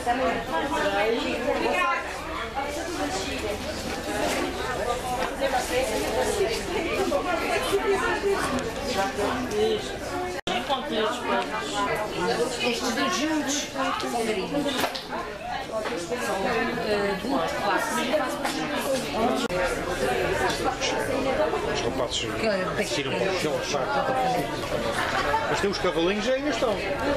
Estes dois juntos são gringos. São duas classes. Os rapazes tiram para o chão, mas tem os cavalinhos ainda estão.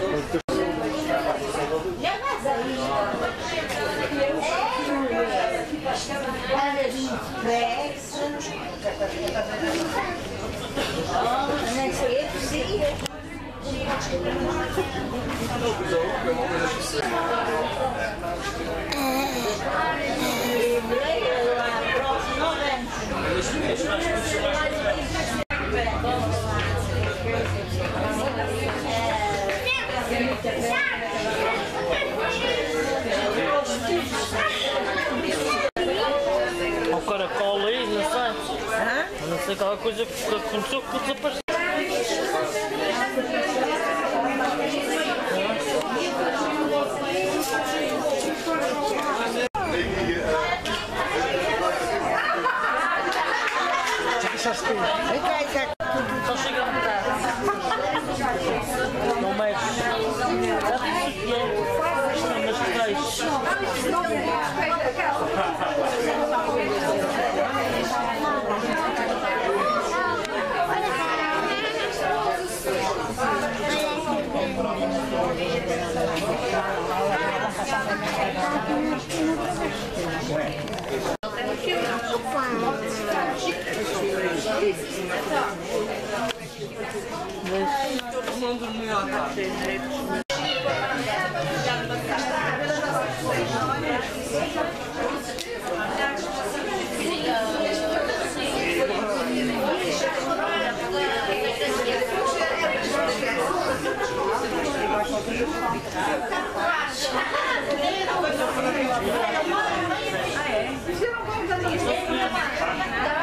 O caracol aí, não sei. Não sei qual coisa que aconteceu que desapareceu. Já se Só chega a metade. Não mexe. Já disse o que é. Mas três. Não dormiu à tarde. Ah, é?